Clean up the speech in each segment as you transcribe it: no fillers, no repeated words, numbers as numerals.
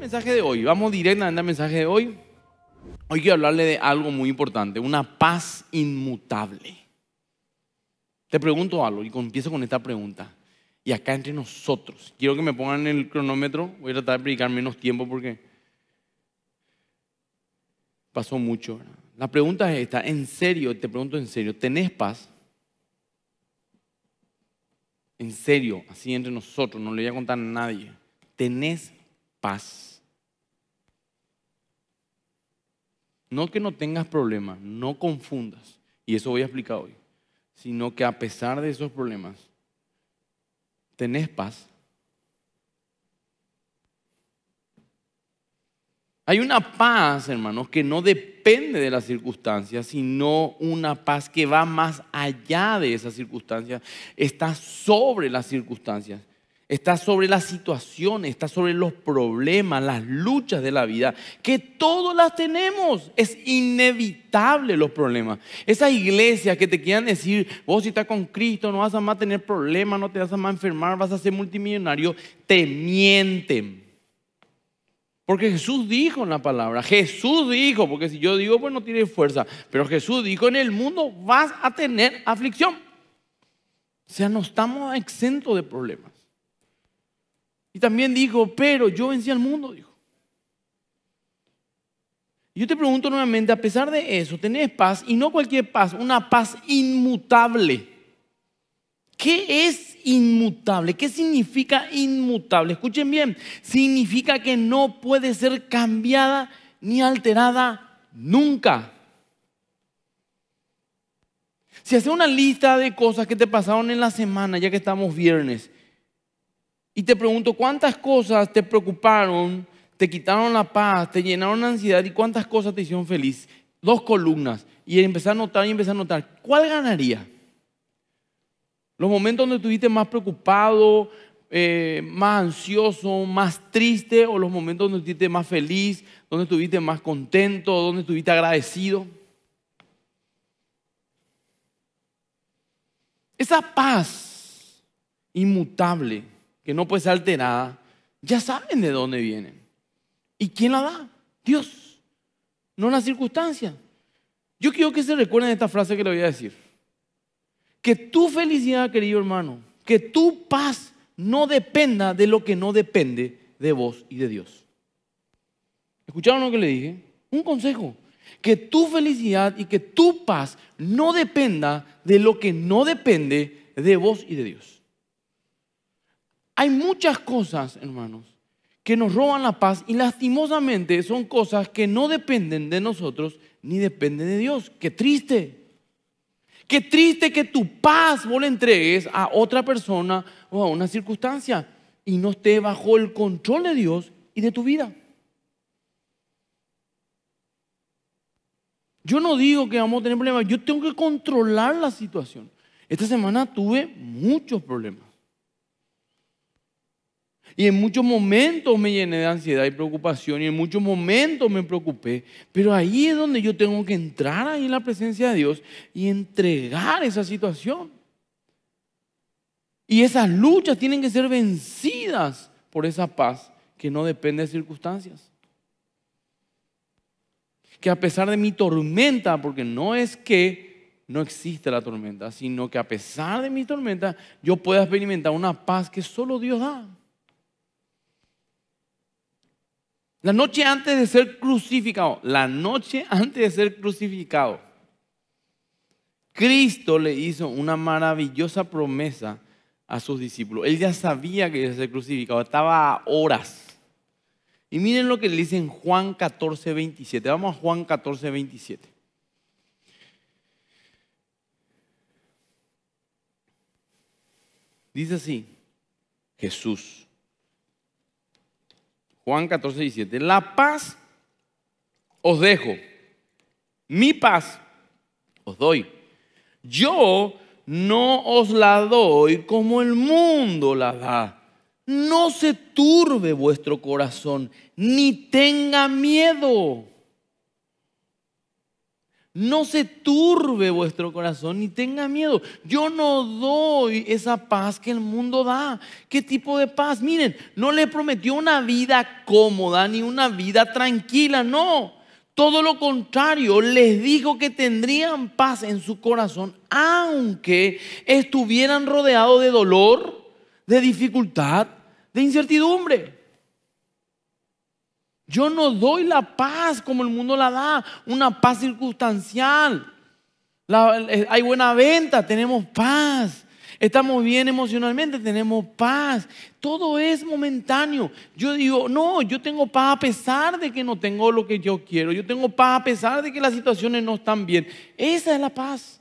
mensaje de hoy. Vamos directamente al mensaje de hoy. Hoy quiero hablarle de algo muy importante, una paz inmutable. Te pregunto algo y empiezo con esta pregunta. Y acá entre nosotros, quiero que me pongan el cronómetro. Voy a tratar de predicar menos tiempo porque pasó mucho. La pregunta es esta, en serio, te pregunto en serio, ¿tenés paz? En serio, así entre nosotros, no le voy a contar a nadie. ¿Tenés paz? No que no tengas problemas, no confundas, y eso voy a explicar hoy, sino que a pesar de esos problemas, ¿tenés paz? Hay una paz, hermanos, que no depende de las circunstancias, sino una paz que va más allá de esas circunstancias. Está sobre las circunstancias, está sobre las situaciones, está sobre los problemas, las luchas de la vida, que todos las tenemos. Es inevitable los problemas. Esas iglesias que te quieran decir, vos si estás con Cristo no vas a más tener problemas, no te vas a más enfermar, vas a ser multimillonario, te mienten. Porque Jesús dijo en la palabra, Jesús dijo, porque si yo digo, pues no tiene fuerza, pero Jesús dijo, en el mundo vas a tener aflicción. O sea, no estamos exentos de problemas. Y también dijo, pero yo vencí al mundo, dijo. Y yo te pregunto nuevamente, a pesar de eso, tenés paz, y no cualquier paz, una paz inmutable. ¿Qué es inmutable? ¿Qué significa inmutable? Escuchen bien, significa que no puede ser cambiada ni alterada nunca. Si haces una lista de cosas que te pasaron en la semana, ya que estamos viernes, y te pregunto cuántas cosas te preocuparon, te quitaron la paz, te llenaron de ansiedad y cuántas cosas te hicieron feliz, 2 columnas, y empecé a notar, ¿cuál ganaría? Los momentos donde estuviste más preocupado, más ansioso, más triste, o los momentos donde estuviste más feliz, donde estuviste más contento, donde estuviste agradecido. Esa paz inmutable, que no puede ser alterada, ya saben de dónde viene. ¿Y quién la da? Dios, no las circunstancias. Yo quiero que se recuerden esta frase que le voy a decir. Que tu felicidad, querido hermano, que tu paz no dependa de lo que no depende de vos y de Dios. ¿Escucharon lo que le dije? Un consejo. Que tu felicidad y que tu paz no dependa de lo que no depende de vos y de Dios. Hay muchas cosas, hermanos, que nos roban la paz y lastimosamente son cosas que no dependen de nosotros ni dependen de Dios. ¡Qué triste! Qué triste que tu paz vos le entregues a otra persona o a una circunstancia y no esté bajo el control de Dios y de tu vida. Yo no digo que vamos a tener problemas, yo tengo que controlar la situación. Esta semana tuve muchos problemas. Y en muchos momentos me llené de ansiedad y preocupación y en muchos momentos me preocupé. Pero ahí es donde yo tengo que entrar ahí en la presencia de Dios y entregar esa situación. Y esas luchas tienen que ser vencidas por esa paz que no depende de circunstancias. Que a pesar de mi tormenta, porque no es que no existe la tormenta, sino que a pesar de mi tormenta yo pueda experimentar una paz que solo Dios da. La noche antes de ser crucificado, Cristo le hizo una maravillosa promesa a sus discípulos. Él ya sabía que iba a ser crucificado, estaba a horas. Y miren lo que le dice en Juan 14:27. Vamos a Juan 14:27. Dice así, Jesús. Juan 14:17. La paz os dejo, mi paz os doy. Yo no os la doy como el mundo la da. No se turbe vuestro corazón, ni tenga miedo. No se turbe vuestro corazón ni tenga miedo. Yo no doy esa paz que el mundo da. ¿Qué tipo de paz? Miren, no le prometió una vida cómoda ni una vida tranquila, no. Todo lo contrario, les dijo que tendrían paz en su corazón, aunque estuvieran rodeados de dolor, de dificultad, de incertidumbre. Yo no doy la paz como el mundo la da, una paz circunstancial. Hay buena venta, tenemos paz. Estamos bien emocionalmente, tenemos paz. Todo es momentáneo. Yo digo, no, yo tengo paz a pesar de que no tengo lo que yo quiero. Yo tengo paz a pesar de que las situaciones no están bien. Esa es la paz.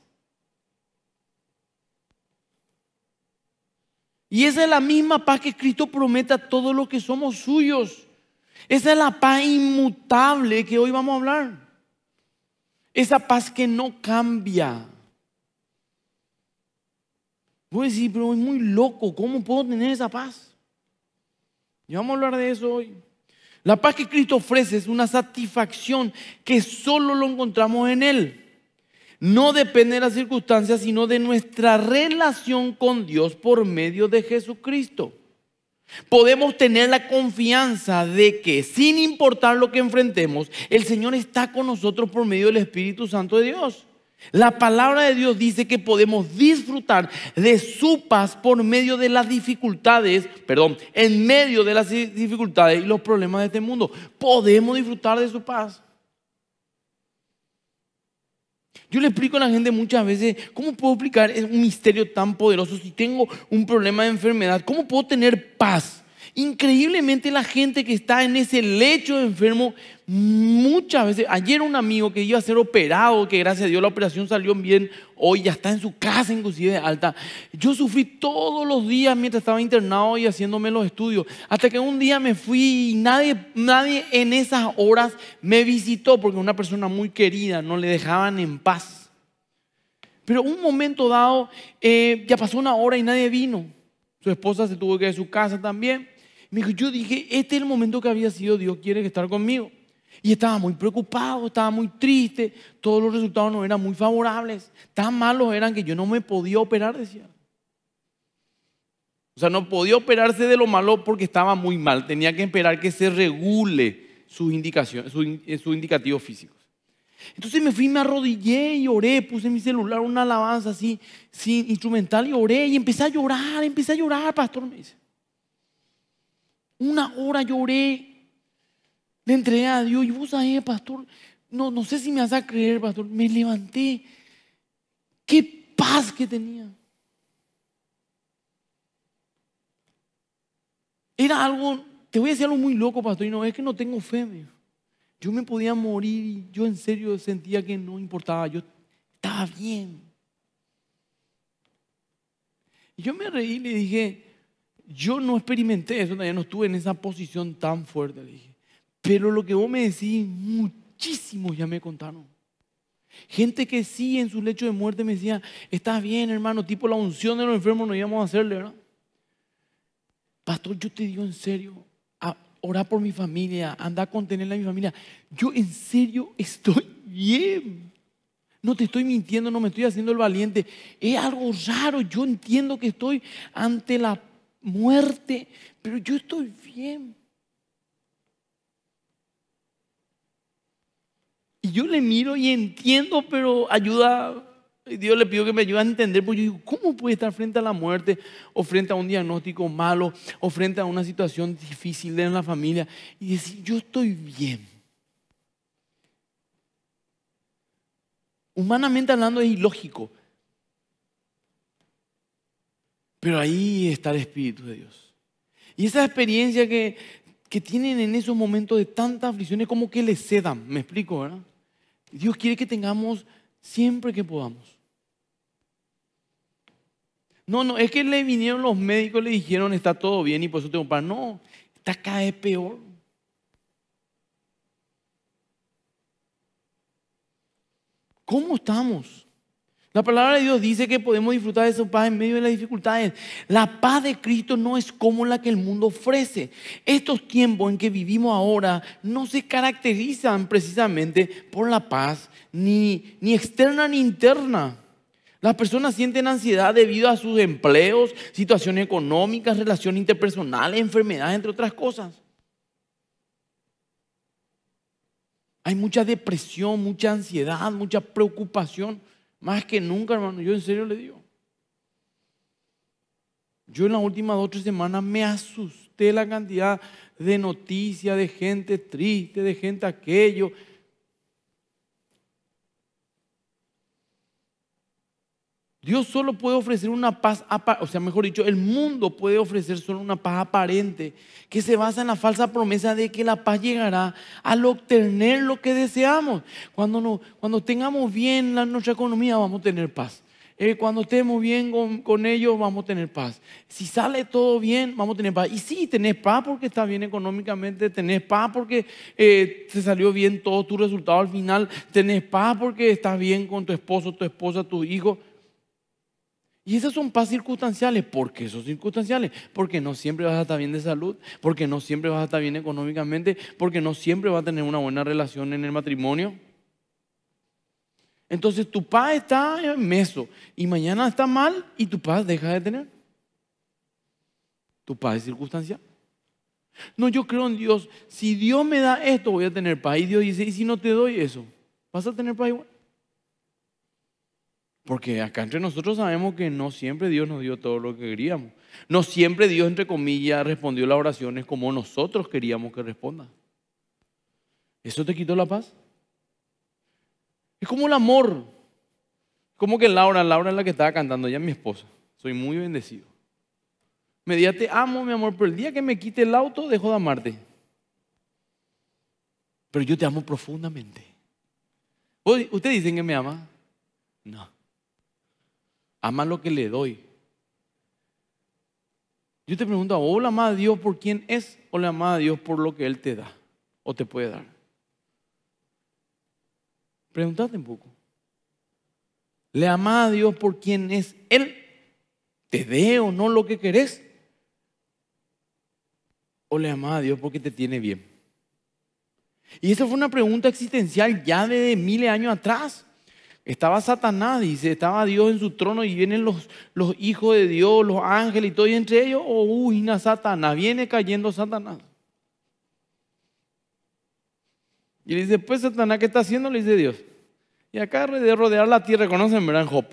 Y esa es la misma paz que Cristo promete a todos los que somos suyos. Esa es la paz inmutable que hoy vamos a hablar. Esa paz que no cambia. Voy a decir, pero es muy loco, ¿cómo puedo tener esa paz? Y vamos a hablar de eso hoy. La paz que Cristo ofrece es una satisfacción que solo lo encontramos en Él. No depende de las circunstancias, sino de nuestra relación con Dios por medio de Jesucristo. Podemos tener la confianza de que sin importar lo que enfrentemos, el Señor está con nosotros por medio del Espíritu Santo de Dios. La palabra de Dios dice que podemos disfrutar de su paz por medio de las dificultades, en medio de las dificultades y los problemas de este mundo. Podemos disfrutar de su paz. Yo le explico a la gente muchas veces, ¿cómo puedo explicar un misterio tan poderoso? Si tengo un problema de enfermedad, ¿cómo puedo tener paz? Increíblemente la gente que está en ese lecho de enfermo, muchas veces, ayer un amigo que iba a ser operado, que gracias a Dios la operación salió bien, hoy ya está en su casa inclusive de alta. Yo sufrí todos los días mientras estaba internado y haciéndome los estudios, hasta que un día me fui y nadie en esas horas me visitó, porque una persona muy querida, no le dejaban en paz. Pero un momento dado, ya pasó una hora y nadie vino. Su esposa se tuvo que ir de su casa también. Yo dije, este es el momento que había sido Dios quiere estar conmigo. Y estaba muy preocupado, estaba muy triste. Todos los resultados no eran muy favorables. Tan malos eran que yo no me podía operar, decía. O sea, no podía operarse de lo malo porque estaba muy mal. Tenía que esperar que se regule sus indicaciones, sus indicativos físicos. Entonces me fui, me arrodillé y oré. Puse en mi celular una alabanza así, instrumental, y oré. Y empecé a llorar, pastor, me dice. Una hora lloré, le entregué a Dios. Y vos sabés, pastor, no sé si me vas a creer, pastor. Me levanté, qué paz que tenía. Era algo, te voy a decir algo muy loco, pastor. Y no es que no tengo fe, mío. Yo me podía morir y yo en serio sentía que no importaba. Yo estaba bien. Y yo me reí y le dije, yo no experimenté eso, todavía no estuve en esa posición tan fuerte, le dije. Pero lo que vos me decís, muchísimos ya me contaron. Gente que sí en su lecho de muerte me decía, estás bien, hermano, tipo la unción de los enfermos no íbamos a hacerle, ¿verdad? Pastor, yo te digo en serio, orar por mi familia, anda a contenerla a mi familia. Yo en serio estoy bien. No te estoy mintiendo, no me estoy haciendo el valiente. Es algo raro, yo entiendo que estoy ante la muerte, pero yo estoy bien. Y yo le miro y entiendo, pero Dios le pido que me ayude a entender, porque yo digo, ¿cómo puede estar frente a la muerte o frente a un diagnóstico malo o frente a una situación difícil en la familia y decir, yo estoy bien? Humanamente hablando es ilógico, pero ahí está el Espíritu de Dios. Y esa experiencia que tienen en esos momentos de tantas aflicciones, como que les cedan, me explico, ¿verdad? Dios quiere que tengamos siempre que podamos. No, es que le vinieron los médicos, le dijeron está todo bien y por eso tengo paz. No, está cada vez peor. ¿Cómo estamos? La palabra de Dios dice que podemos disfrutar de esa paz en medio de las dificultades. La paz de Cristo no es como la que el mundo ofrece. Estos tiempos en que vivimos ahora no se caracterizan precisamente por la paz, ni externa ni interna. Las personas sienten ansiedad debido a sus empleos, situaciones económicas, relaciones interpersonales, enfermedades, entre otras cosas. Hay mucha depresión, mucha ansiedad, mucha preocupación. Más que nunca, hermano, yo en serio le digo. Yo en las últimas 2 o 3 semanas me asusté la cantidad de noticias, de gente triste, de gente aquello. Dios solo puede ofrecer una paz, o sea, mejor dicho, el mundo puede ofrecer solo una paz aparente que se basa en la falsa promesa de que la paz llegará al obtener lo que deseamos. Cuando tengamos bien nuestra economía, vamos a tener paz. Cuando estemos bien con ellos, vamos a tener paz. Si sale todo bien, vamos a tener paz. Y sí, tenés paz porque estás bien económicamente, tenés paz porque te salió bien todo tu resultado al final, tenés paz porque estás bien con tu esposo, tu esposa, tu hijo. Y esas son paz circunstanciales. ¿Por qué son circunstanciales? Porque no siempre vas a estar bien de salud, porque no siempre vas a estar bien económicamente, porque no siempre vas a tener una buena relación en el matrimonio. Entonces tu paz está en meso y mañana está mal y tu paz deja de tener. Tu paz es circunstancial. No, yo creo en Dios. Si Dios me da esto, voy a tener paz. Y Dios dice, ¿y si no te doy eso? ¿Vas a tener paz igual? Porque acá entre nosotros sabemos que no siempre Dios nos dio todo lo que queríamos. No siempre Dios, entre comillas, respondió las oraciones como nosotros queríamos que responda. ¿Eso te quitó la paz? Es como el amor. Como que Laura es la que estaba cantando, ella es mi esposa. Soy muy bendecido. Me decía, te amo, mi amor, pero el día que me quite el auto, dejo de amarte. Pero yo te amo profundamente. ¿Ustedes dicen que me ama? No. Ama lo que le doy. Yo te pregunto, ¿o le amas a Dios por quién es o le amas a Dios por lo que Él te da o te puede dar? Pregúntate un poco. ¿Le amas a Dios por quién es Él? ¿Te dé o no lo que querés? ¿O le amas a Dios porque te tiene bien? Y esa fue una pregunta existencial ya de miles de años atrás. Estaba Satanás, dice, estaba Dios en su trono y vienen los hijos de Dios, los ángeles y todo, y entre ellos, Satanás, viene cayendo Satanás. Y le dice, pues Satanás, ¿qué está haciendo? Le dice Dios. Y acá de rodear la tierra, conocen, ¿verdad? Job.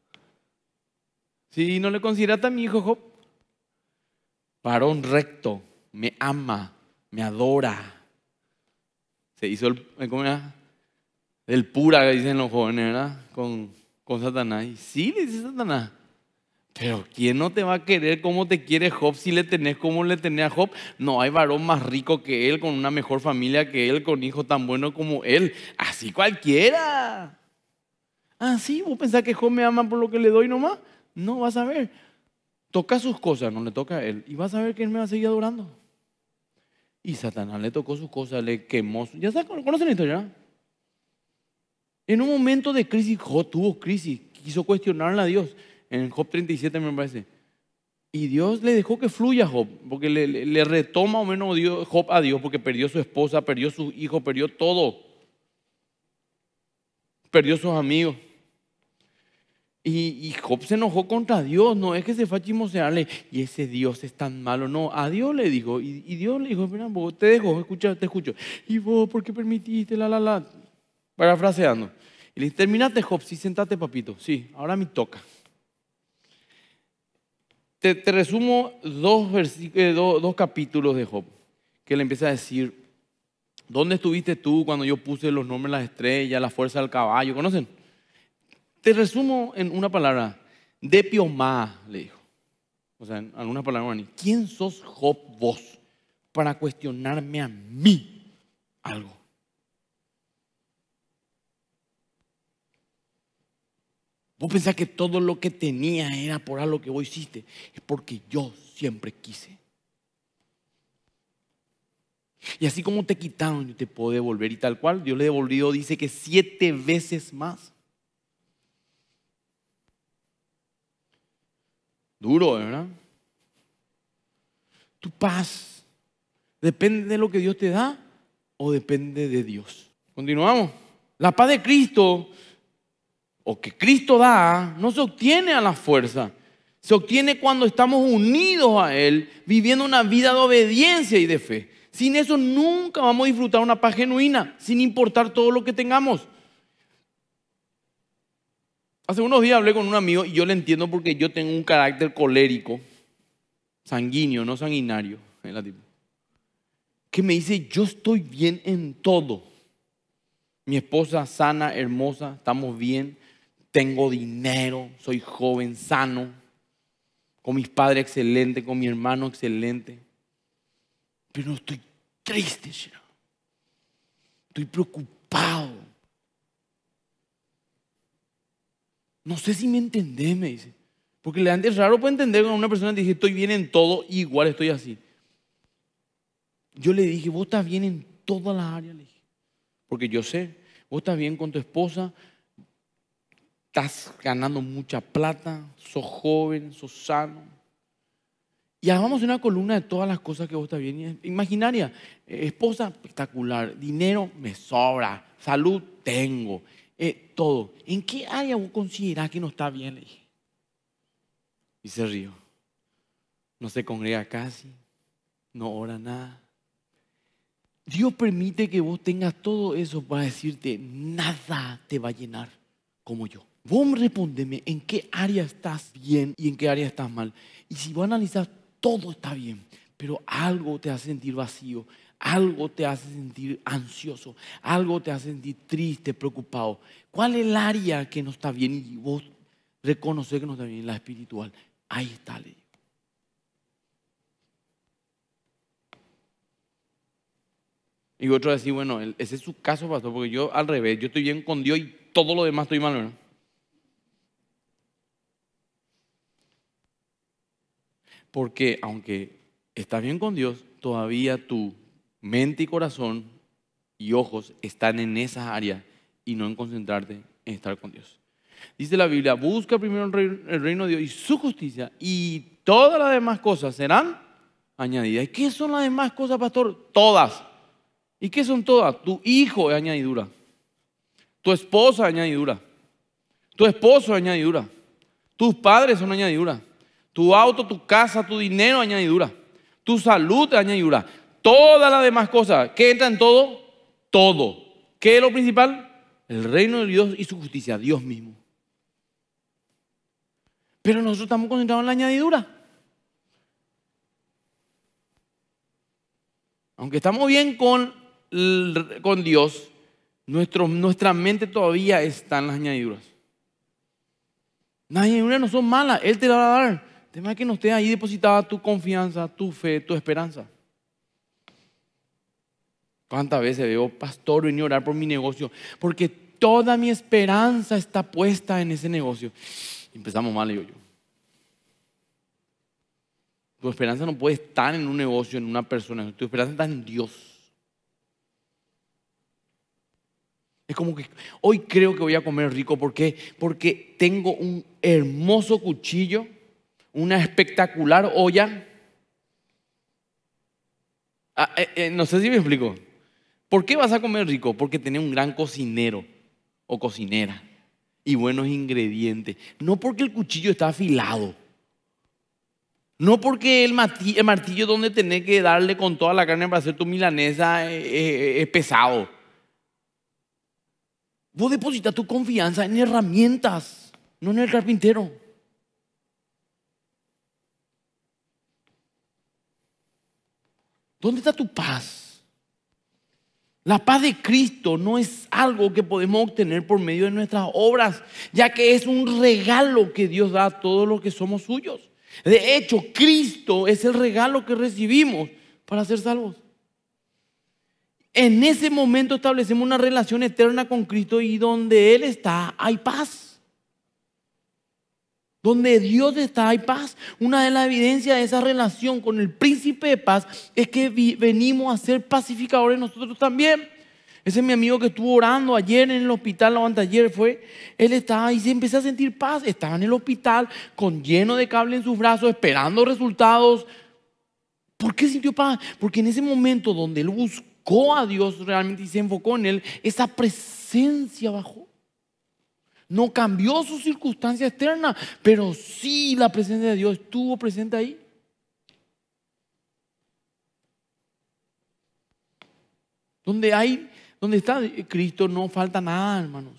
Si no le consideraste a mi hijo Job, varón recto, me ama, me adora. Se hizo ¿cómo era? El pura, que dicen los jóvenes, ¿verdad? Con Satanás. Y sí, le dice Satanás. Pero ¿quién no te va a querer como te quiere Job si le tenés como le tenés a Job? No hay varón más rico que él, con una mejor familia que él, con hijos tan buenos como él. Así cualquiera. Ah, sí, ¿vos pensás que Job me ama por lo que le doy nomás? No, vas a ver. Toca sus cosas, no le toca a él. Y vas a ver que él me va a seguir adorando. Y Satanás le tocó sus cosas, le quemó. Ya saben, ¿conocen la historia? En un momento de crisis, Job tuvo crisis, quiso cuestionarle a Dios. En Job 37 me parece. Y Dios le dejó que fluya a Job, porque le retoma o menos Job a Dios, porque perdió su esposa, perdió sus hijos, perdió todo. Perdió sus amigos. Y Job se enojó contra Dios, no es que se fue a chismosearle, y ese Dios es tan malo, no, a Dios le dijo, y Dios le dijo, mira, vos te dejo, escucha, te escucho. Y vos, ¿por qué permitiste? Parafraseando. Y le dije, terminaste, Job, sí, sentate, papito, sí, ahora me toca. Te resumo dos capítulos de Job, que le empieza a decir, ¿dónde estuviste tú cuando yo puse los nombres de las estrellas, la fuerza del caballo? ¿Conocen? Te resumo en una palabra, de piomá, le dijo. O sea, en algunas palabras, ¿quién sos Job vos para cuestionarme a mí algo? Vos pensás que todo lo que tenía era por algo que vos hiciste. Es porque yo siempre quise. Y así como te quitaron, yo te puedo devolver. Y tal cual, Dios le devolvió, dice que 7 veces más. Duro, ¿verdad? Tu paz depende de lo que Dios te da o depende de Dios. Continuamos. La paz de Cristo, o que Cristo da, no se obtiene a la fuerza. Se obtiene cuando estamos unidos a Él, viviendo una vida de obediencia y de fe. Sin eso nunca vamos a disfrutar una paz genuina, sin importar todo lo que tengamos. Hace unos días hablé con un amigo y yo le entiendo porque yo tengo un carácter colérico, sanguíneo, no sanguinario, que me dice, yo estoy bien en todo. Mi esposa sana, hermosa, estamos bien, tengo dinero, soy joven, sano, con mis padres excelentes, con mi hermano excelente. Pero estoy triste, estoy preocupado. No sé si me entendés, me dice. Porque le es raro puede entender cuando una persona dice estoy bien en todo y igual estoy así. Yo le dije, vos estás bien en todas las áreas, le dije. Porque yo sé, vos estás bien con tu esposa, estás ganando mucha plata, sos joven, sos sano. Y hagamos una columna de todas las cosas que vos estás bien. Imaginaria, esposa espectacular, dinero me sobra, salud tengo. Todo. ¿En qué área vos considerás que no está bien? Le dije. Y se rió. No se congrega casi, no ora nada. Dios permite que vos tengas todo eso para decirte, nada te va a llenar como yo. Vos respondeme en qué área estás bien y en qué área estás mal. Y si vos analizás, todo está bien, pero algo te hace sentir vacío. Algo te hace sentir ansioso, algo te hace sentir triste, preocupado. ¿Cuál es el área que no está bien? Y vos reconoces que no está bien, la espiritual. Ahí está, le digo. Y otro decir, bueno, ese es su caso, pastor, porque yo al revés, yo estoy bien con Dios y todo lo demás estoy mal, ¿verdad? Porque aunque estás bien con Dios, todavía tú mente y corazón y ojos están en esas áreas y no en concentrarte en estar con Dios. Dice la Biblia, busca primero el reino de Dios y su justicia y todas las demás cosas serán añadidas. ¿Y qué son las demás cosas, pastor? Todas. ¿Y qué son todas? Tu hijo es añadidura, tu esposa es añadidura, tu esposo es añadidura, tus padres son añadidura, tu auto, tu casa, tu dinero es añadidura, tu salud es añadidura. Todas las demás cosas, ¿qué entra en todo? Todo. ¿Qué es lo principal? El reino de Dios y su justicia, Dios mismo. Pero nosotros estamos concentrados en la añadidura. Aunque estamos bien con Dios, nuestra mente todavía está en las añadiduras. Las añadiduras no son malas, Él te la va a dar. El tema es que no esté ahí depositada tu confianza, tu fe, tu esperanza. ¿Cuántas veces veo, pastor, venir a orar por mi negocio? Porque toda mi esperanza está puesta en ese negocio. Empezamos mal, digo yo. Tu esperanza no puede estar en un negocio, en una persona. Tu esperanza está en Dios. Es como que hoy creo que voy a comer rico. ¿Por qué? Porque tengo un hermoso cuchillo, una espectacular olla. No sé si me explico. ¿Por qué vas a comer rico? Porque tenés un gran cocinero o cocinera y buenos ingredientes. No porque el cuchillo está afilado. No porque el martillo donde tenés que darle con toda la carne para hacer tu milanesa es pesado. Vos depositas tu confianza en herramientas, no en el carpintero. ¿Dónde está tu paz? La paz de Cristo no es algo que podemos obtener por medio de nuestras obras, ya que es un regalo que Dios da a todos los que somos suyos. De hecho, Cristo es el regalo que recibimos para ser salvos. En ese momento establecemos una relación eterna con Cristo y donde Él está hay paz. Donde Dios está hay paz. Una de las evidencias de esa relación con el príncipe de paz es que venimos a ser pacificadores nosotros también. Ese es mi amigo que estuvo orando ayer en el hospital, o anteayer fue. Él estaba y se empezó a sentir paz. Estaba en el hospital con lleno de cable en sus brazos, esperando resultados. ¿Por qué sintió paz? Porque en ese momento donde él buscó a Dios realmente y se enfocó en él, esa presencia bajó. No cambió su circunstancia externa, pero sí la presencia de Dios estuvo presente ahí. Donde está Cristo no falta nada, hermanos.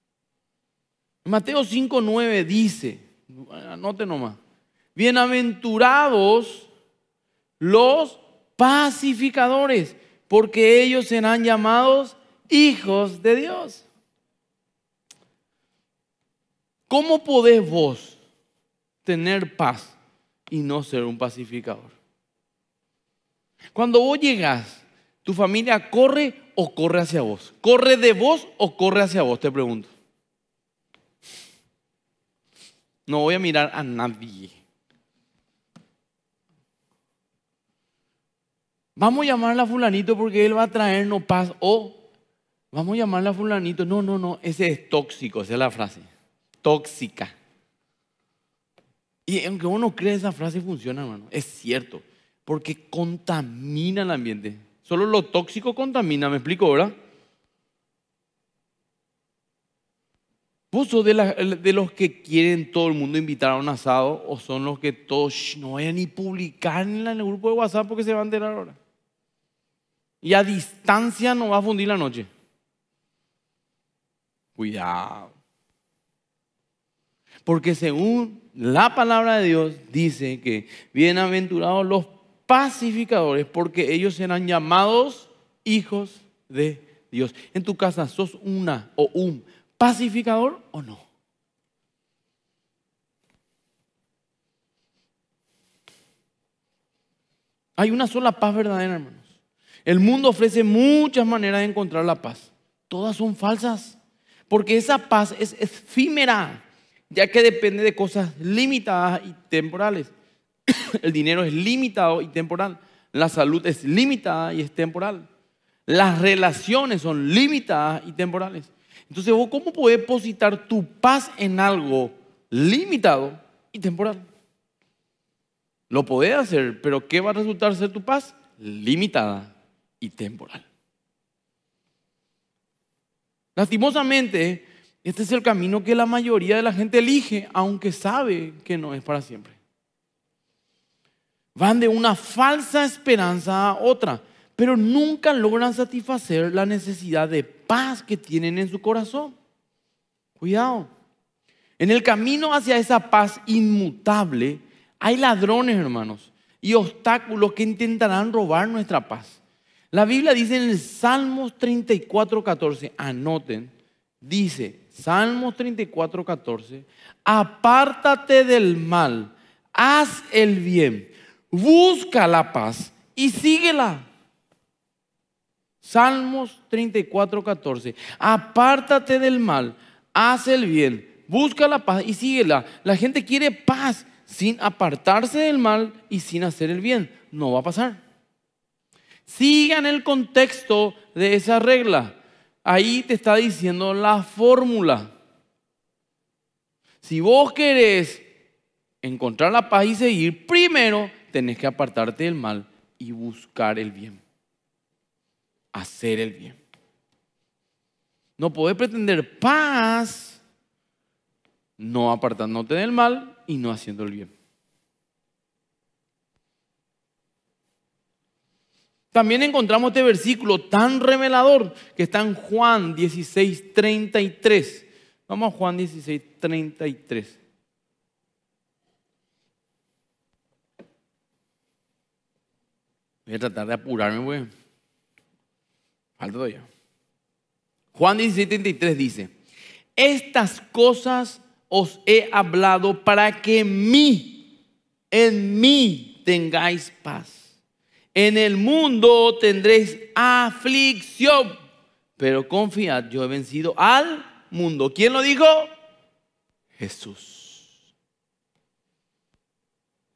Mateo 5:9 dice, anote nomás, bienaventurados los pacificadores, porque ellos serán llamados hijos de Dios. ¿Cómo podés vos tener paz y no ser un pacificador? Cuando vos llegás, ¿tu familia corre o corre hacia vos? ¿Corre de vos o corre hacia vos? Te pregunto. No voy a mirar a nadie. Vamos a llamarle a fulanito porque él va a traernos paz. O vamos a llamarle a fulanito. No, ese es tóxico, esa es la frase. Tóxica. Y aunque uno cree esa frase funciona, hermano, es cierto. Porque contamina el ambiente. Solo lo tóxico contamina, ¿me explico, verdad? ¿Vos sos de los que quieren todo el mundo invitar a un asado o son los que todos no vayan ni publicar en el grupo de WhatsApp porque se van a enterar ahora? Y a distancia no va a fundir la noche. Cuidado. Porque según la palabra de Dios dice que bienaventurados los pacificadores, porque ellos serán llamados hijos de Dios. En tu casa, ¿sos una o un pacificador o no? Hay una sola paz verdadera, hermanos. El mundo ofrece muchas maneras de encontrar la paz. Todas son falsas, porque esa paz es efímera, ya que depende de cosas limitadas y temporales. El dinero es limitado y temporal. La salud es limitada y es temporal. Las relaciones son limitadas y temporales. Entonces, ¿vos cómo podés depositar tu paz en algo limitado y temporal? Lo podés hacer, pero ¿qué va a resultar ser tu paz? Limitada y temporal. Lastimosamente, este es el camino que la mayoría de la gente elige, aunque sabe que no es para siempre. Van de una falsa esperanza a otra, pero nunca logran satisfacer la necesidad de paz que tienen en su corazón. Cuidado. En el camino hacia esa paz inmutable hay ladrones, hermanos, y obstáculos que intentarán robar nuestra paz. La Biblia dice en el Salmos 34:14, anoten, dice Salmos 34:14, apártate del mal, haz el bien, busca la paz y síguela. Salmos 34:14, apártate del mal, haz el bien, busca la paz y síguela. La gente quiere paz sin apartarse del mal y sin hacer el bien. No va a pasar. Sigan el contexto de esa regla. Ahí te está diciendo la fórmula. Si vos querés encontrar la paz y seguir, primero tenés que apartarte del mal y buscar el bien. Hacer el bien. No podés pretender paz no apartándote del mal y no haciendo el bien. También encontramos este versículo tan revelador que está en Juan 16:33. Vamos a Juan 16:33. Voy a tratar de apurarme, güey. Falta todavía. Juan 16:33 dice: estas cosas os he hablado para que en mí tengáis paz. En el mundo tendréis aflicción, pero confiad, yo he vencido al mundo. ¿Quién lo dijo? Jesús.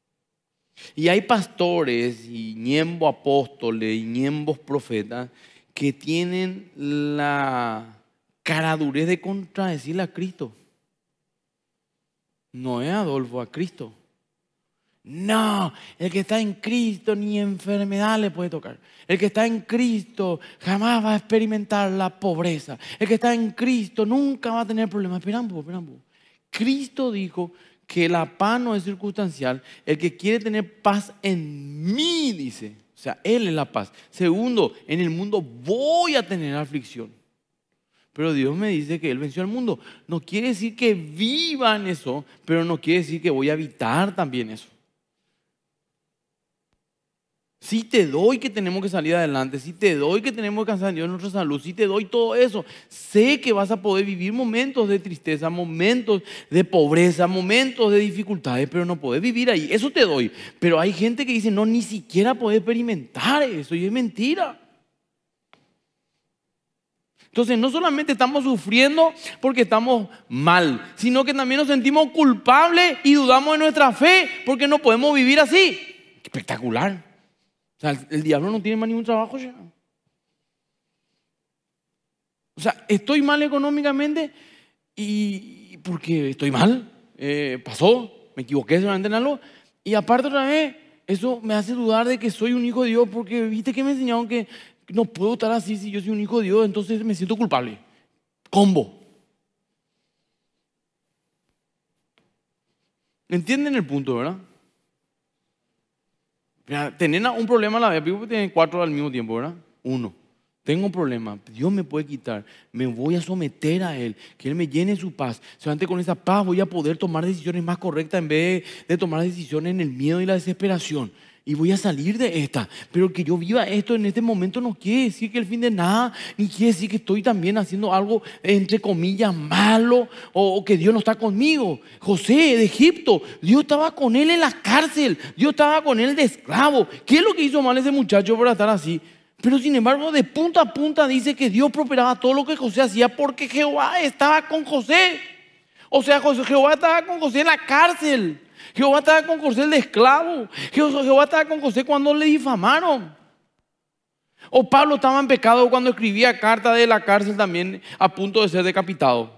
Y hay pastores y ñembo apóstoles y ñembos profetas que tienen la caradurez de contradecirle a Cristo. No es Adolfo, a Cristo. No, el que está en Cristo ni enfermedad le puede tocar. El que está en Cristo jamás va a experimentar la pobreza. El que está en Cristo nunca va a tener problemas. Espera un poco. Cristo dijo que la paz no es circunstancial. El que quiere tener paz en mí, dice. O sea, Él es la paz. Segundo, en el mundo voy a tener aflicción. Pero Dios me dice que Él venció al mundo. No quiere decir que viva en eso, pero no quiere decir que voy a evitar también eso. Si te doy que tenemos que salir adelante, si te doy que tenemos que alcanzar en Dios nuestra salud, si te doy todo eso, sé que vas a poder vivir momentos de tristeza, momentos de pobreza, momentos de dificultades, pero no podés vivir ahí. Eso te doy. Pero hay gente que dice, no, ni siquiera podés experimentar eso, y es mentira. Entonces no solamente estamos sufriendo porque estamos mal, sino que también nos sentimos culpables y dudamos de nuestra fe porque no podemos vivir así. Espectacular. O sea, el diablo no tiene más ningún trabajo ya. O sea, estoy mal económicamente y porque estoy mal, pasó, me equivoqué solamente en algo. Y aparte otra vez, eso me hace dudar de que soy un hijo de Dios porque viste que me enseñaron que no puedo estar así si yo soy un hijo de Dios, entonces me siento culpable. Combo. ¿Entienden el punto, verdad? Tener un problema a la vez, porque tienen 4 al mismo tiempo, ¿verdad? 1. Tengo un problema, Dios me puede quitar, me voy a someter a Él, que Él me llene su paz. Solamente con esa paz voy a poder tomar decisiones más correctas en vez de tomar decisiones en el miedo y la desesperación. Y voy a salir de esta. Pero que yo viva esto en este momento no quiere decir que el fin de nada, ni quiere decir que estoy también haciendo algo, entre comillas, malo o que Dios no está conmigo. José de Egipto, Dios estaba con él en la cárcel, Dios estaba con él de esclavo. ¿Qué es lo que hizo mal ese muchacho para estar así? Pero sin embargo, de punta a punta dice que Dios prosperaba todo lo que José hacía porque Jehová estaba con José. O sea, Jehová estaba con José en la cárcel. Jehová estaba con José el de esclavo. Jehová estaba con José cuando le difamaron. O Pablo estaba en pecado cuando escribía carta de la cárcel también a punto de ser decapitado.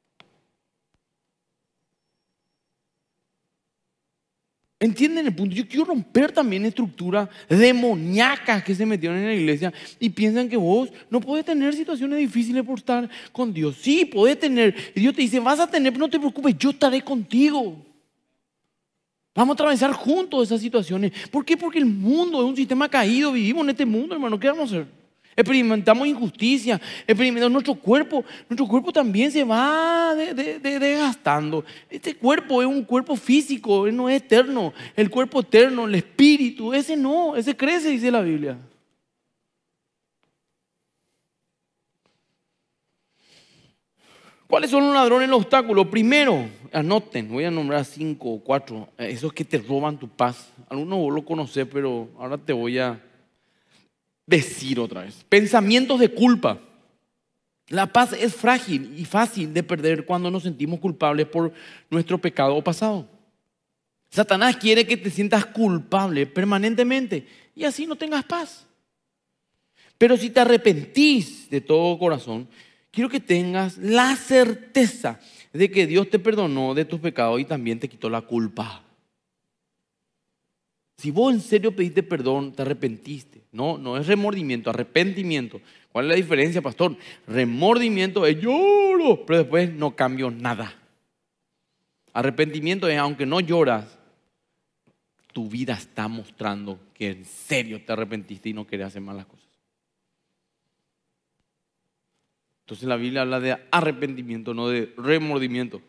¿Entienden el punto? Yo quiero romper también estructuras demoníacas que se metieron en la iglesia y piensan que vos no podés tener situaciones difíciles por estar con Dios. Sí, podés tener. Y Dios te dice, vas a tener, pero no te preocupes, yo estaré contigo. Vamos a atravesar juntos esas situaciones. ¿Por qué? Porque el mundo es un sistema caído. Vivimos en este mundo, hermano. ¿Qué vamos a hacer? Experimentamos injusticia. Experimentamos nuestro cuerpo. Nuestro cuerpo también se va desgastando. Este cuerpo es un cuerpo físico, no es eterno. El cuerpo eterno, el espíritu, ese no, ese crece, dice la Biblia. ¿Cuáles son los ladrones los obstáculos? Primero, anoten, voy a nombrar 5 o 4, esos que te roban tu paz. Algunos vos lo conocés, pero ahora te voy a decir otra vez. Pensamientos de culpa. La paz es frágil y fácil de perder cuando nos sentimos culpables por nuestro pecado pasado. Satanás quiere que te sientas culpable permanentemente y así no tengas paz. Pero si te arrepentís de todo corazón, quiero que tengas la certeza de que Dios te perdonó de tus pecados y también te quitó la culpa. Si vos en serio pediste perdón, te arrepentiste. No es remordimiento, arrepentimiento. ¿Cuál es la diferencia, pastor? Remordimiento es lloro, pero después no cambio nada. Arrepentimiento es aunque no lloras, tu vida está mostrando que en serio te arrepentiste y no querés hacer malas cosas. Entonces la Biblia habla de arrepentimiento, no de remordimiento.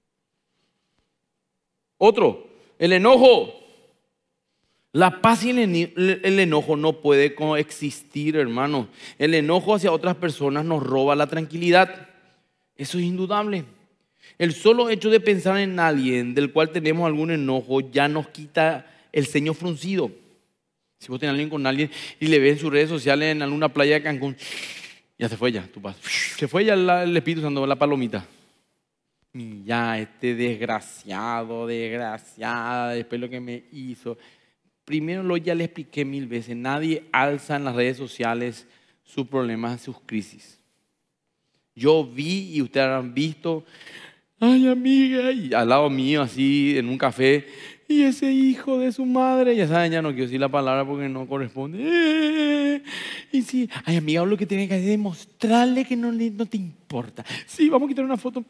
Otro, el enojo. La paz y el enojo no puede coexistir, hermano. El enojo hacia otras personas nos roba la tranquilidad. Eso es indudable. El solo hecho de pensar en alguien del cual tenemos algún enojo ya nos quita el ceño fruncido. Si vos tenés a alguien con alguien y le ves en sus redes sociales en alguna playa de Cancún, ya se fue ya, tu paz. Se fue ya el Espíritu Santo, la palomita. Y ya este desgraciada, después lo que me hizo. Primero ya le expliqué 1000 veces, nadie alza en las redes sociales sus problemas, sus crisis. Yo vi y ustedes han visto, ay amiga, y al lado mío así en un café, y ese hijo de su madre, ya saben, ya no quiero decir la palabra porque no corresponde. Y sí, ay amiga, lo que tiene que hacer es demostrarle que no te importa. Sí, vamos a quitar una foto.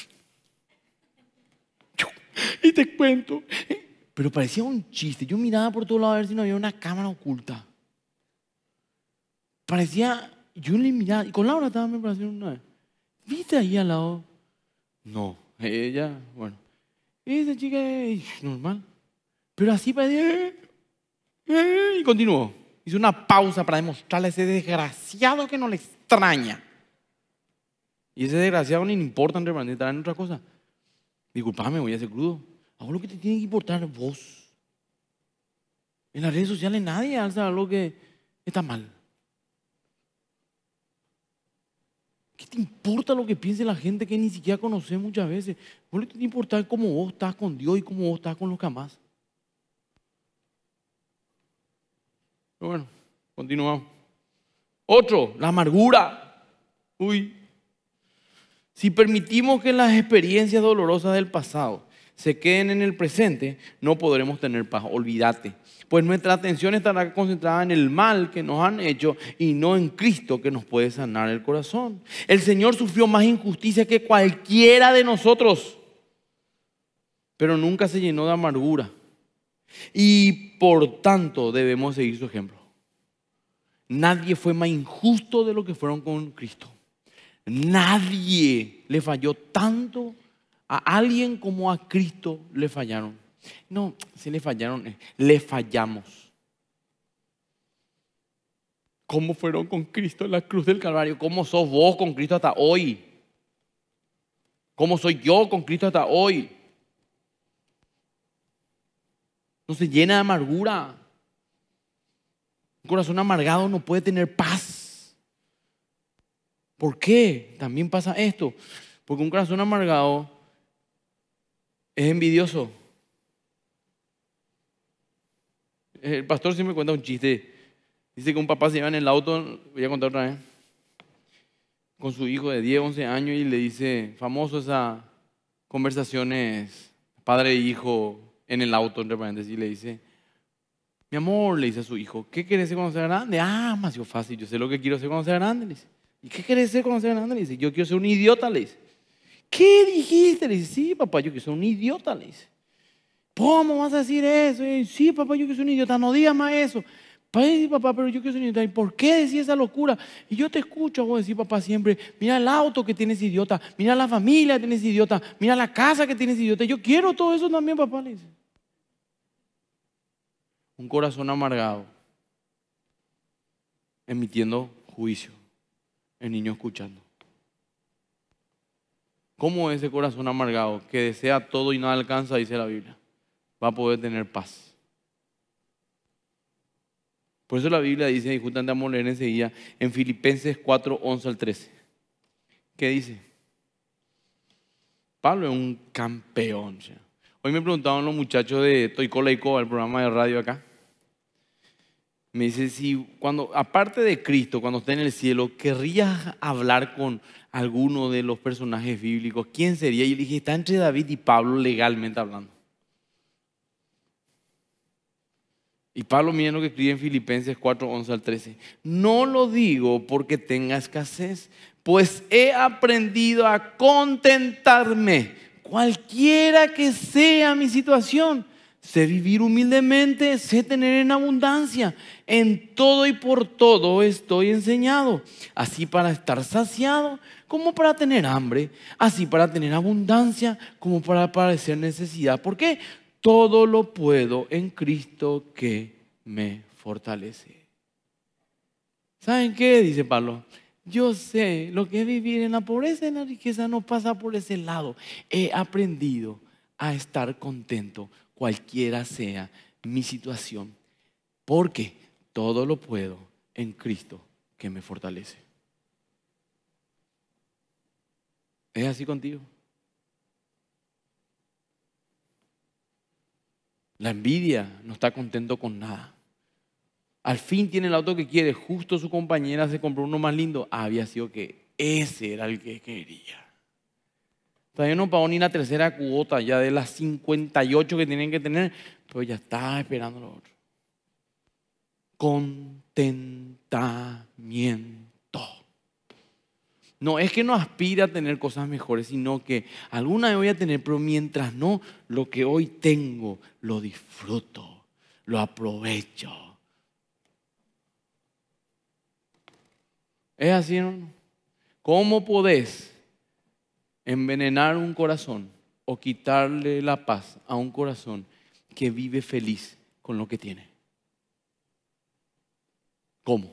Y te cuento. Pero parecía un chiste. Yo miraba por todos lados a ver si no había una cámara oculta. Parecía, yo le miraba, y con Laura estaba me pareció una vez. ¿Viste ahí al lado? No, ella, bueno. Esa chica es normal. Pero así parecía. Y continuó. Hizo una pausa para demostrarle a ese desgraciado que no le extraña. Y ese desgraciado ni le importa en realidad, está en otra cosa. Disculpame, voy a ser crudo. Ahora lo que te tiene que importar vos. En las redes sociales nadie alza algo que está mal. ¿Qué te importa lo que piense la gente que ni siquiera conoces muchas veces? Vos le tiene que importar cómo vos estás con Dios y cómo vos estás con los demás. Pero bueno, continuamos. Otro, la amargura. Uy. Si permitimos que las experiencias dolorosas del pasado se queden en el presente, no podremos tener paz. Olvídate. Pues nuestra atención estará concentrada en el mal que nos han hecho y no en Cristo que nos puede sanar el corazón. El Señor sufrió más injusticia que cualquiera de nosotros, pero nunca se llenó de amargura. Y por tanto debemos seguir su ejemplo. Nadie fue más injusto de lo que fueron con Cristo. Nadie le falló tanto a alguien como a Cristo le fallaron. No, si le fallaron, le fallamos. ¿Cómo fueron con Cristo en la cruz del Calvario? ¿Cómo sos vos con Cristo hasta hoy? ¿Cómo soy yo con Cristo hasta hoy? No se llena de amargura. Un corazón amargado no puede tener paz. ¿Por qué? También pasa esto. Porque un corazón amargado es envidioso. El pastor siempre cuenta un chiste. Dice que un papá se iba en el auto, voy a contar otra vez, con su hijo de 10, 11 años y le dice, famoso esa conversaciones padre e hijo en el auto, entre paréntesis, y le dice, mi amor, le dice a su hijo, ¿qué quieres ser cuando sea grande? Ah, más fácil, yo sé lo que quiero ser cuando sea grande, le dice. ¿Y qué quieres ser cuando sea grande? Le dice, yo quiero ser un idiota, le dice. ¿Qué dijiste? Le dice, sí, papá, yo quiero ser un idiota, le dice. ¿Cómo vas a decir eso? Sí, papá, yo quiero ser un idiota, no digas más eso. Sí, papá, pero yo quiero ser un idiota. ¿Y por qué decís esa locura? Y yo te escucho a vos decir, papá, siempre, mira el auto que tienes idiota, mira la familia que tienes idiota, mira la casa que tienes idiota. Yo quiero todo eso también, papá, le dice. Un corazón amargado, emitiendo juicio, el niño escuchando. ¿Cómo ese corazón amargado que desea todo y no alcanza, dice la Biblia, va a poder tener paz? Por eso la Biblia dice, y justamente vamos a leer enseguida, en Filipenses 4, 11 al 13. ¿Qué dice? Pablo es un campeón. Hoy me preguntaban los muchachos de Toicola y Coba, el programa de radio acá. Me dice, si cuando, aparte de Cristo, cuando esté en el cielo, ¿querrías hablar con alguno de los personajes bíblicos? ¿Quién sería? Y yo le dije, está entre David y Pablo legalmente hablando. Y Pablo, miren lo que escribe en Filipenses 4, 11 al 13. No lo digo porque tenga escasez, pues he aprendido a contentarme, cualquiera que sea mi situación. Sé vivir humildemente, sé tener en abundancia. En todo y por todo estoy enseñado. Así para estar saciado como para tener hambre. Así para tener abundancia como para padecer necesidad. ¿Por qué? Todo lo puedo en Cristo que me fortalece. ¿Saben qué? Dice Pablo. Yo sé lo que es vivir en la pobreza y en la riqueza, no pasa por ese lado. He aprendido a estar contento, cualquiera sea mi situación, porque todo lo puedo en Cristo que me fortalece. ¿Es así contigo? La envidia no está contento con nada. Al fin tiene el auto que quiere. Justo su compañera se compró uno más lindo. Había sido que ese era el que quería. Todavía no pagó ni la tercera cuota ya de las 58 que tienen que tener, pero ya está esperando lo otro. Contentamiento. No es que no aspire a tener cosas mejores, sino que alguna vez voy a tener, pero mientras no, lo que hoy tengo lo disfruto, lo aprovecho. ¿Es así, no? ¿Cómo podés envenenar un corazón o quitarle la paz a un corazón que vive feliz con lo que tiene? ¿Cómo?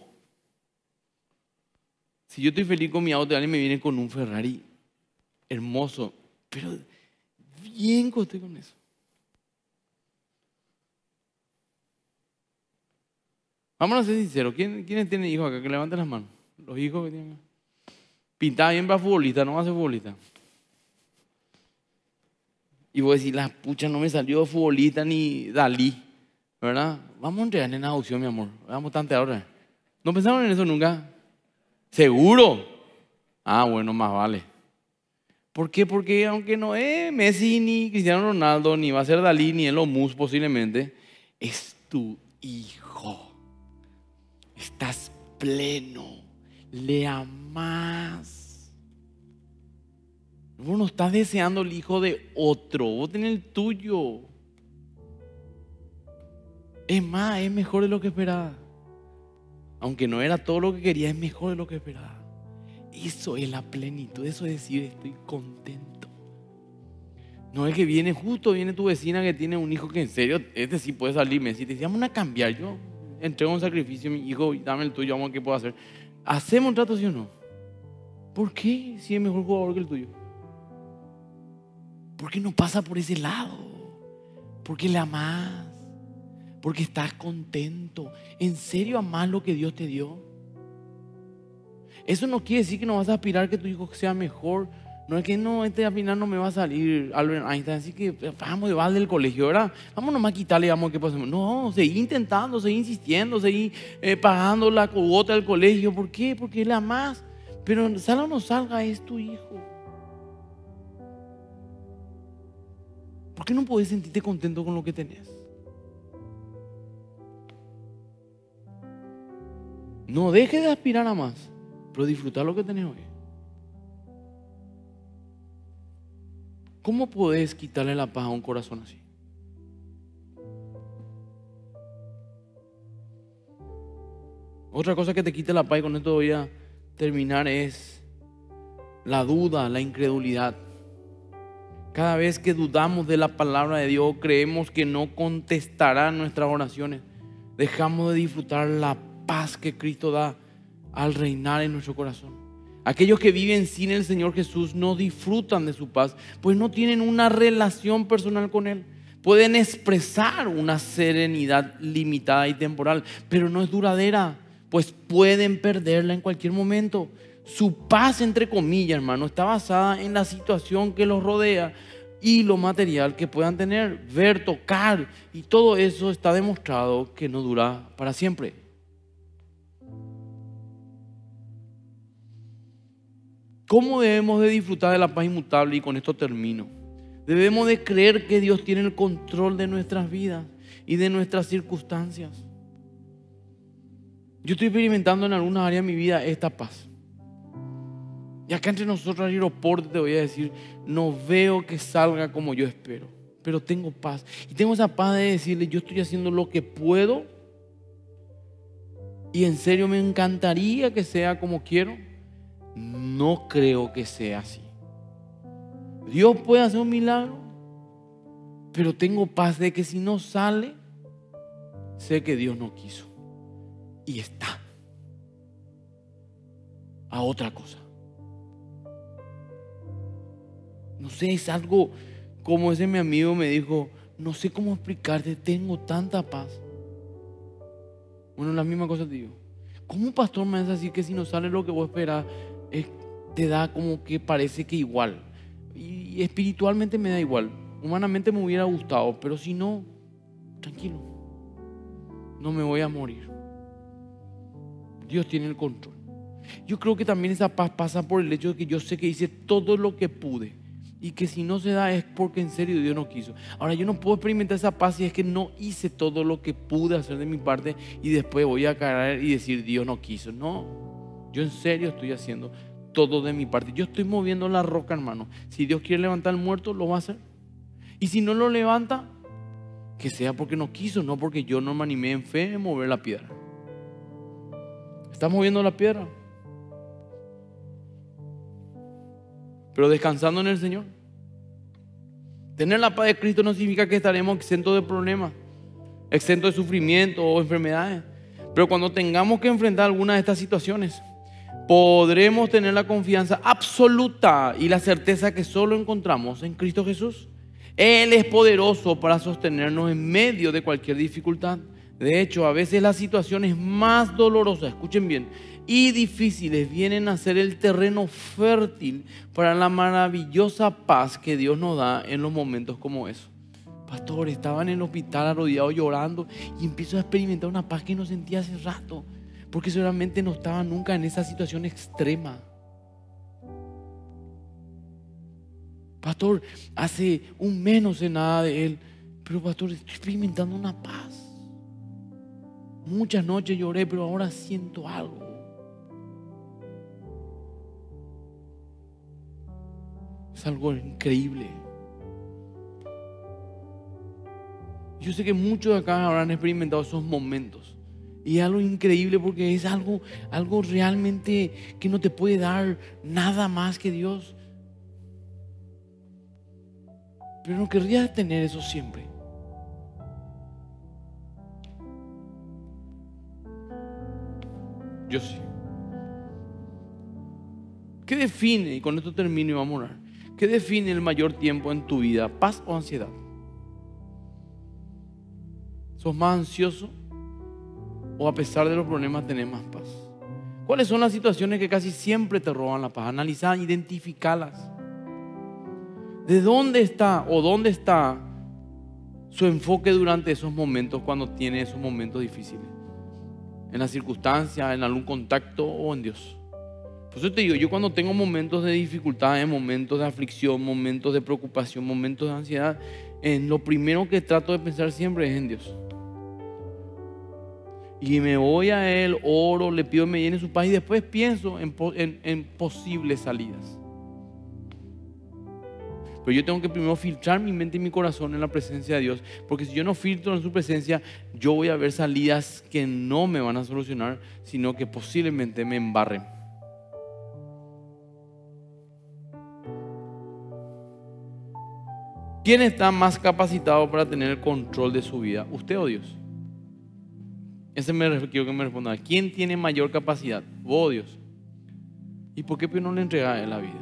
Si yo estoy feliz con mi auto y alguien me viene con un Ferrari hermoso, pero bien estoy con eso. Vamos a ser sinceros. ¿Quiénes tienen hijos acá? Que levanten las manos. Los hijos que tienen. Pintaba bien para futbolista, no va a ser futbolista. Y voy a decir, la pucha, no me salió futbolista ni Dalí, ¿verdad? Vamos a entregar en adopción, mi amor. Vamos tanto ahora. ¿No pensaron en eso nunca? ¿Seguro? Ah, bueno, más vale. ¿Por qué? Porque aunque no es Messi ni Cristiano Ronaldo, ni va a ser Dalí, ni Elon Musk posiblemente, es tu hijo. Estás pleno, le amás. Vos no estás deseando el hijo de otro, vos tenés el tuyo. Es más, es mejor de lo que esperaba. Aunque no era todo lo que quería, es mejor de lo que esperaba. Eso es la plenitud, eso es decir, estoy contento. No es que viene tu vecina que tiene un hijo que en serio, este sí puede salir, me dice, vamos a cambiar, yo entrego un sacrificio a mi hijo, dame el tuyo, vamos a ver qué puedo hacer. ¿Hacemos un trato, sí o no? ¿Por qué si es mejor jugador que el tuyo? Porque no pasa por ese lado, porque le amás, porque estás contento. ¿En serio amás lo que Dios te dio? Eso no quiere decir que no vas a aspirar que tu hijo sea mejor. No es que no, al final no me va a salir Albert Einstein, así que vamos, va del colegio, ¿verdad? Vamos nomás a quitarle, vamos, ¿qué pasa? No, seguí intentando, seguí insistiendo, seguí pagando la cuota del colegio. ¿Por qué? Porque le amás. Pero salga o no salga, es tu hijo. ¿Por qué no podés sentirte contento con lo que tenés? No dejes de aspirar a más, pero disfrutar lo que tenés hoy. ¿Cómo podés quitarle la paz a un corazón así? Otra cosa que te quite la paz, y con esto voy a terminar, es la duda, la incredulidad. Cada vez que dudamos de la palabra de Dios, creemos que no contestará nuestras oraciones, dejamos de disfrutar la paz que Cristo da al reinar en nuestro corazón. Aquellos que viven sin el Señor Jesús no disfrutan de su paz, pues no tienen una relación personal con Él. Pueden expresar una serenidad limitada y temporal, pero no es duradera, pues pueden perderla en cualquier momento. Su paz, entre comillas, hermano, está basada en la situación que los rodea y lo material que puedan tener, ver, tocar, y todo eso está demostrado que no dura para siempre. ¿Cómo debemos de disfrutar de la paz inmutable? Y con esto termino. Debemos de creer que Dios tiene el control de nuestras vidas y de nuestras circunstancias. Yo estoy experimentando en algunas áreas de mi vida esta paz. Y acá entre nosotros, al aeropuerto, te voy a decir, no veo que salga como yo espero, pero tengo paz. Y tengo esa paz de decirle, yo estoy haciendo lo que puedo y en serio me encantaría que sea como quiero. No creo que sea así. Dios puede hacer un milagro, pero tengo paz de que si no sale, sé que Dios no quiso y está a otra cosa. No sé, es algo como ese mi amigo me dijo, no sé cómo explicarte, tengo tanta paz. Bueno, la misma cosa te digo. ¿Cómo, pastor, me vas a decir que si no sale lo que vos esperás, te da como que parece que igual? Y espiritualmente me da igual. Humanamente me hubiera gustado, pero si no, tranquilo, no me voy a morir. Dios tiene el control. Yo creo que también esa paz pasa por el hecho de que yo sé que hice todo lo que pude y que si no se da es porque en serio Dios no quiso. Ahora, yo no puedo experimentar esa paz si es que no hice todo lo que pude hacer de mi parte y después voy a caer y decir Dios no quiso. No, yo en serio estoy haciendo todo de mi parte. Yo estoy moviendo la roca, hermano. Si Dios quiere levantar al muerto, lo va a hacer. Y si no lo levanta, que sea porque no quiso, no porque yo no me animé en fe en mover la piedra. ¿Estás moviendo la piedra? Pero descansando en el Señor. Tener la paz de Cristo no significa que estaremos exentos de problemas, exentos de sufrimiento o enfermedades. Pero cuando tengamos que enfrentar alguna de estas situaciones, podremos tener la confianza absoluta y la certeza que solo encontramos en Cristo Jesús. Él es poderoso para sostenernos en medio de cualquier dificultad. De hecho, a veces las situaciones más dolorosas, escuchen bien, y difíciles vienen a ser el terreno fértil para la maravillosa paz que Dios nos da en los momentos como esos. Pastor, estaba en el hospital arrodillado llorando y empiezo a experimentar una paz que no sentía hace rato, porque seguramente no estaba nunca en esa situación extrema. Pastor, hace un mes no sé nada de él, pero pastor, estoy experimentando una paz. Muchas noches lloré, pero ahora siento algo. Es algo increíble. Yo sé que muchos de acá habrán experimentado esos momentos. Y es algo increíble porque es algo realmente que no te puede dar nada más que Dios. Pero no querrías tener eso siempre. Yo sí. ¿Qué define, y con esto termino y vamos a orar, qué define el mayor tiempo en tu vida? ¿Paz o ansiedad? ¿Sos más ansioso o a pesar de los problemas tenés más paz? ¿Cuáles son las situaciones que casi siempre te roban la paz? Analizá, identificalas. ¿De dónde está o dónde está su enfoque durante esos momentos cuando tiene esos momentos difíciles? ¿En las circunstancias, en algún contacto o en Dios? Por eso te digo, yo cuando tengo momentos de dificultad, momentos de aflicción, momentos de preocupación, momentos de ansiedad, lo primero que trato de pensar siempre es en Dios. Y me voy a Él, oro, le pido que me llene su paz y después pienso en posibles salidas. Pero yo tengo que primero filtrar mi mente y mi corazón en la presencia de Dios, porque si yo no filtro en su presencia, yo voy a ver salidas que no me van a solucionar, sino que posiblemente me embarren. ¿Quién está más capacitado para tener el control de su vida? ¿Usted o Dios? Quiero que me responda. ¿Quién tiene mayor capacidad? ¿Vos o Dios? ¿Y por qué no le entregas a Él la vida?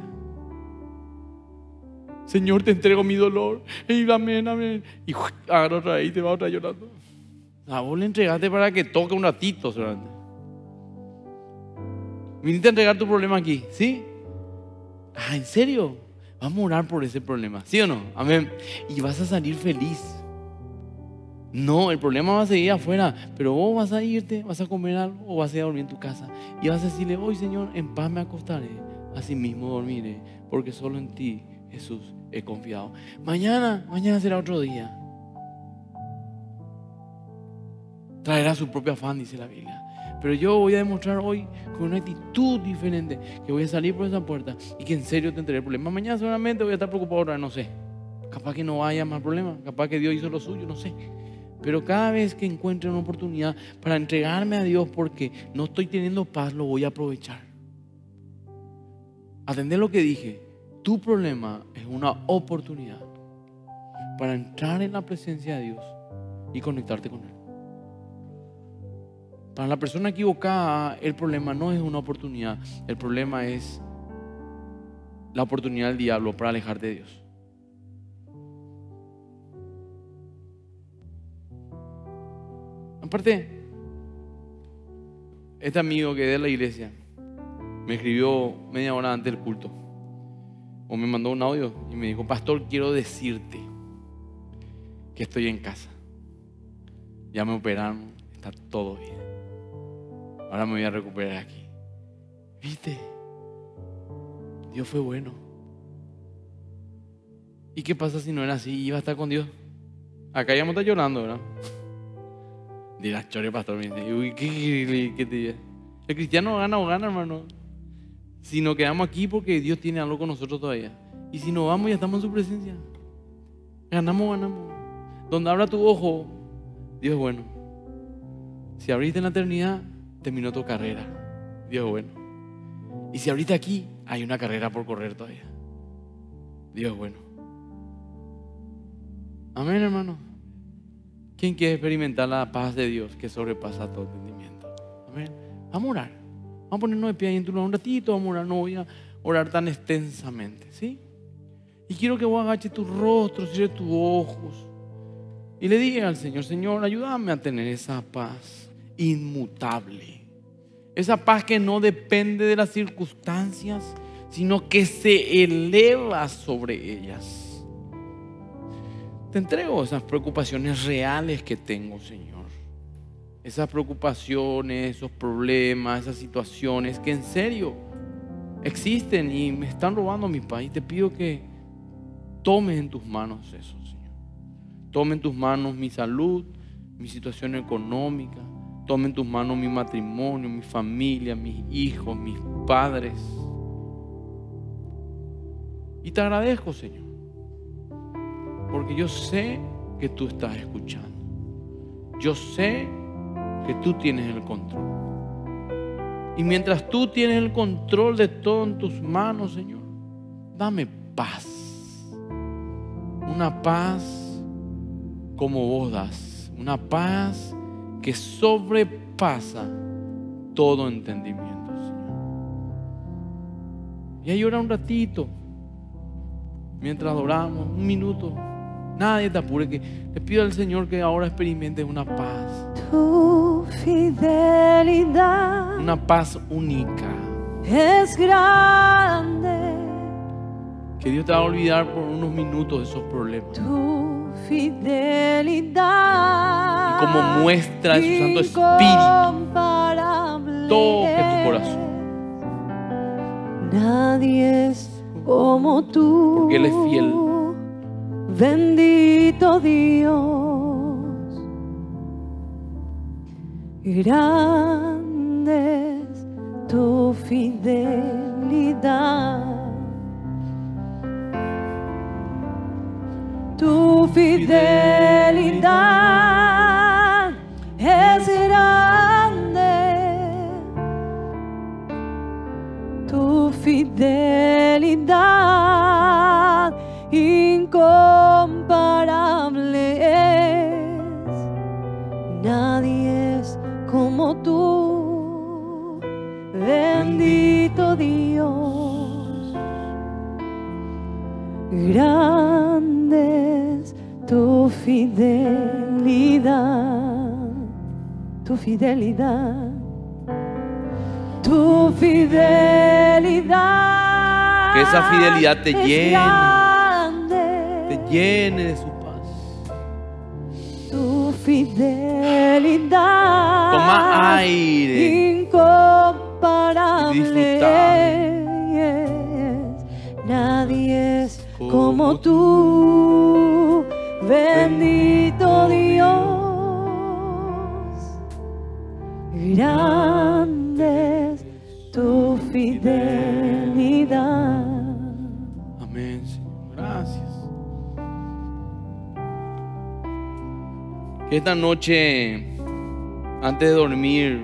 Señor, te entrego mi dolor. Y amén, amén. Y agarra otra vez y te va otra llorando. A vos le entregaste para que toque un ratito solamente. Viniste a entregar tu problema aquí, ¿sí? Ah, ¿en serio? Vamos a orar por ese problema, ¿sí o no? Amén. Y vas a salir feliz. No, el problema va a seguir afuera, pero vos vas a irte, vas a comer algo o vas a ir a dormir en tu casa. Y vas a decirle, hoy Señor, en paz me acostaré, así mismo dormiré, porque solo en ti, Jesús, he confiado. Mañana será otro día. Traerá su propio afán, dice la Biblia. Pero yo voy a demostrar hoy con una actitud diferente que voy a salir por esa puerta y que en serio tendré el problema. Mañana seguramente voy a estar preocupado ahora, no sé. Capaz que no haya más problemas, capaz que Dios hizo lo suyo, no sé. Pero cada vez que encuentre una oportunidad para entregarme a Dios porque no estoy teniendo paz, lo voy a aprovechar. Atendé lo que dije. Tu problema es una oportunidad para entrar en la presencia de Dios y conectarte con Él. Para la persona equivocada, el problema no es una oportunidad. El problema es la oportunidad del diablo para alejarte de Dios. Aparte, este amigo que es de la iglesia me escribió media hora antes del culto, o me mandó un audio y me dijo: pastor, quiero decirte que estoy en casa, ya me operaron, está todo bien. ahora me voy a recuperar aquí. ¿Viste? Dios fue bueno. ¿Y qué pasa si no era así? Iba a estar con Dios. Acá ya me está llorando, ¿verdad? Dirás, chore, pastor. Me dice, uy, ¿qué te diga? El cristiano gana o gana, hermano. Si nos quedamos aquí porque Dios tiene algo con nosotros todavía. Y si nos vamos, ya estamos en su presencia. Ganamos, ganamos. Donde abra tu ojo, Dios es bueno. Si abriste en la eternidad, terminó tu carrera. Dios es bueno. Y si abriste aquí, hay una carrera por correr todavía. Dios es bueno. Amén, hermano. ¿Quién quiere experimentar la paz de Dios que sobrepasa todo entendimiento? Amén. Vamos a orar. Vamos a ponernos de pie ahí en tu lugar un ratito. Vamos a orar. No voy a orar tan extensamente, ¿sí? Y quiero que vos agaches tu rostro, cierres tus ojos y le digas al Señor: Señor, ayúdame a tener esa paz inmutable. Esa paz que no depende de las circunstancias, sino que se eleva sobre ellas. Te entrego esas preocupaciones reales que tengo, Señor. Esas preocupaciones, esos problemas, esas situaciones que en serio existen y me están robando mi paz. Y te pido que tomes en tus manos eso, Señor. Tome en tus manos mi salud, mi situación económica. Tome en tus manos mi matrimonio, mi familia, mis hijos, mis padres. Y te agradezco, Señor, porque yo sé que tú estás escuchando. Yo sé que tú tienes el control. Y mientras tú tienes el control de todo en tus manos, Señor, dame paz. Una paz como vos das. Una paz que sobrepasa todo entendimiento, Señor. Y ahí ora un ratito. Mientras adoramos, un minuto. Nadie te apure, que le pido al Señor que ahora experimente una paz. Tu fidelidad Una paz única. es grande. Que Dios te va a olvidar por unos minutos de esos problemas. Tu fidelidad, Y como muestra de su Santo Espíritu, incomparable, toque tu corazón. Nadie es como tú, Porque Él es fiel. Bendito Dios. Grande es tu fidelidad. Tu fidelidad es grande. Tu fidelidad incomparable es. Nadie es como tú, bendito Dios. Grande es tu fidelidad, tu fidelidad. Tu fidelidad. Que esa fidelidad te es llene. grande. Te llene de su paz. Tu fidelidad. Toma aire. Incomparable. Y disfrutar. Nadie es como tú. Bendito Dios. Grande es tu fidelidad. Amén, Señor. Gracias. Que esta noche, antes de dormir,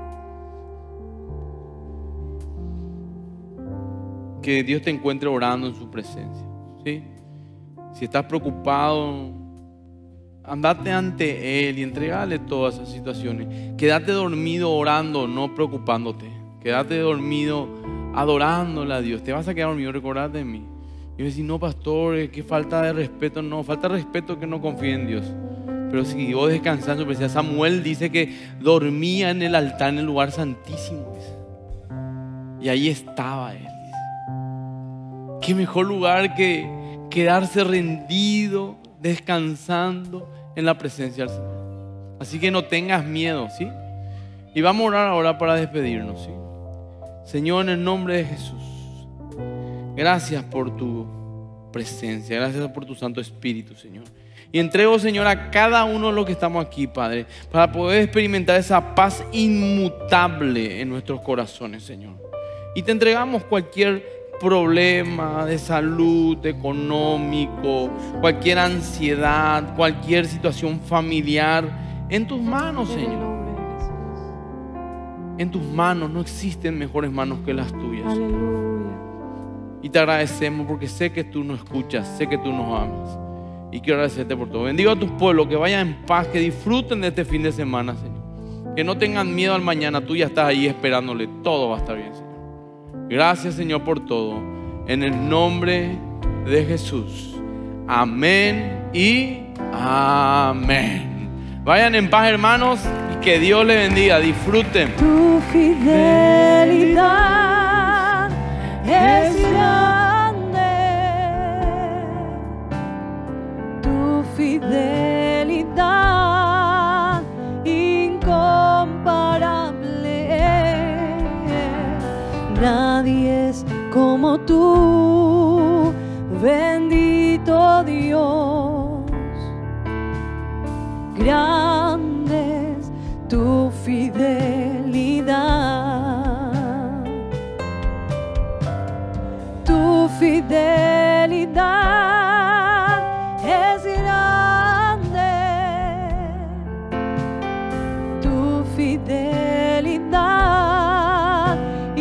que Dios te encuentre orando en su presencia, ¿sí? Si estás preocupado, andate ante Él y entregale todas esas situaciones. Quédate dormido orando, no preocupándote. Quédate dormido adorándole a Dios. Te vas a quedar dormido, recordate de mí. Y yo decir, no, pastor, qué falta de respeto. No, falta de respeto que no confíe en Dios. Pero si vos descansás en su presencia. Samuel dice que dormía en el altar, en el lugar santísimo. Y ahí estaba Él. Qué mejor lugar que quedarse rendido, descansando en la presencia del Señor. Así que no tengas miedo, ¿sí? Y vamos a orar ahora para despedirnos, ¿sí? Señor, en el nombre de Jesús, gracias por tu presencia, gracias por tu Santo Espíritu, Señor. Y entrego, Señor, a cada uno de los que estamos aquí, Padre, para poder experimentar esa paz inmutable en nuestros corazones, Señor. Y te entregamos cualquier problema de salud, económico, cualquier ansiedad, cualquier situación familiar, en tus manos, Señor. En tus manos, no existen mejores manos que las tuyas. Aleluya. Y te agradecemos porque sé que tú nos escuchas, sé que tú nos amas. Y quiero agradecerte por todo. Bendigo a tus pueblos, que vayan en paz, que disfruten de este fin de semana, Señor. Que no tengan miedo al mañana, tú ya estás ahí esperándole. Todo va a estar bien, Señor. Gracias, Señor, por todo. En el nombre de Jesús. Amén y amén. Vayan en paz, hermanos, y que Dios les bendiga. Disfruten. Tu fidelidad es grande. Tu fidelidad incomparable. Nadie es como tú, bendito Dios. Grande es tu fidelidad. Tu fidelidad es grande. Tu fidelidad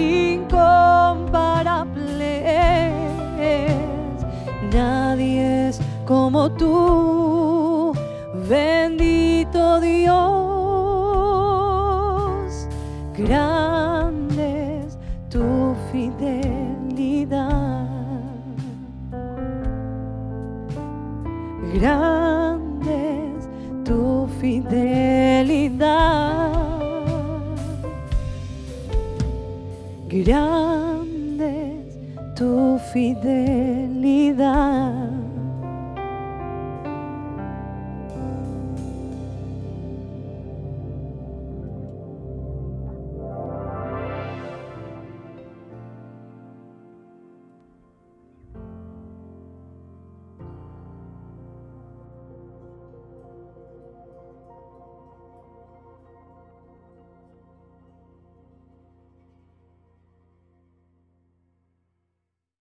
incomparable es. Nadie es como tú, bendito Dios. Grande es tu fidelidad. Grande es tu fidelidad. Grande es tu fidelidad.